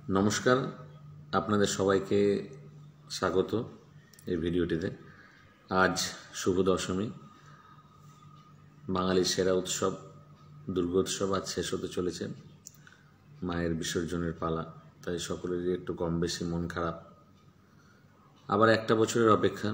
নমস্কার, আপনাদের সবাইকে স্বাগত এই ভিডিওটিতে। আজ শুভ দশমী, বাঙালির সেরা উৎসব দুর্গোৎসব আজ শেষ হতে চলেছে। মায়ের বিসর্জনের পালা, তাই সকলেরই একটু কম বেশি মন খারাপ। আবার একটা বছরের অপেক্ষা,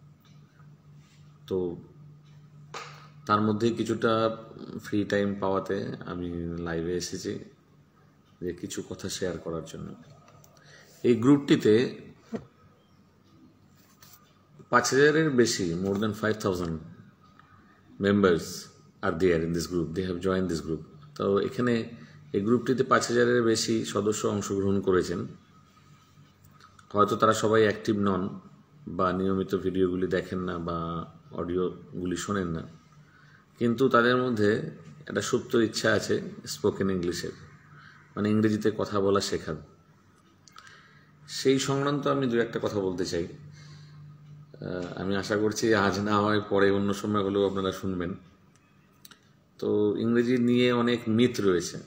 তো তার মধ্যেই কিছুটা ফ্রি টাইম পাওয়াতে আমি লাইভে এসেছি যে কিছু কথা শেয়ার করার জন্য। এই গ্রুপটিতে 5,000-এর বেশি, more than 5,000 members are there in this group. They have joined this group. তো এখানে এই গ্রুপটিতে 5,000-এর বেশি সদস্য অংশগ্রহণ করেছেন। হয়তো তারা সবাই অ্যাক্টিভ নন বা নিয়মিত ভিডিওগুলি দেখেন না বা অডিওগুলি শোনেন না, কিন্তু তাদের মধ্যে একটা সুপ্ত ইচ্ছা আছে স্পোকেন ইংলিশের, মানে ইংরেজিতে কথা বলা শেখার। সেই সংক্রান্ত আমি দু একটা কথা বলতে চাই। আমি আশা করছি আজ না হয় পরে অন্য সময় হলেও আপনারা শুনবেন। তো ইংরেজি নিয়ে অনেক মিথ রয়েছে,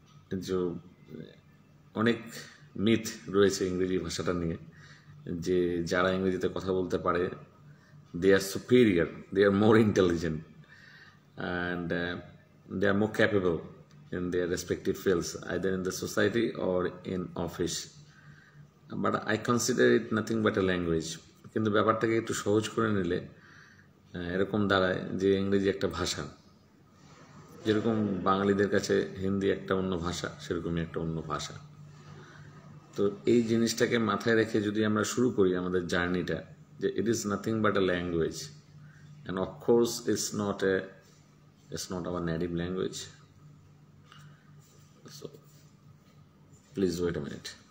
অনেক মিথ রয়েছে ইংরেজি ভাষাটা নিয়ে, যে যারা ইংরেজিতে কথা বলতে পারে they are superior, they are more intelligent and they are more capable in their respective fields, either in the society or in office. But I consider it nothing but a language. কিন্তু ব্যাপারটাকে একটু সহজ করে নিলে এরকম দাঁড়ায় যে ইংরেজি একটা ভাষা, যেরকম বাঙালিদের কাছে হিন্দি একটা অন্য ভাষা, সেরকমই একটা অন্য ভাষা। তো এই জিনিসটাকে মাথায় রেখে যদি আমরা শুরু করি আমাদের জার্নিটা, যে it is nothing but a language, and of course it's not our native language. So please wait a minute.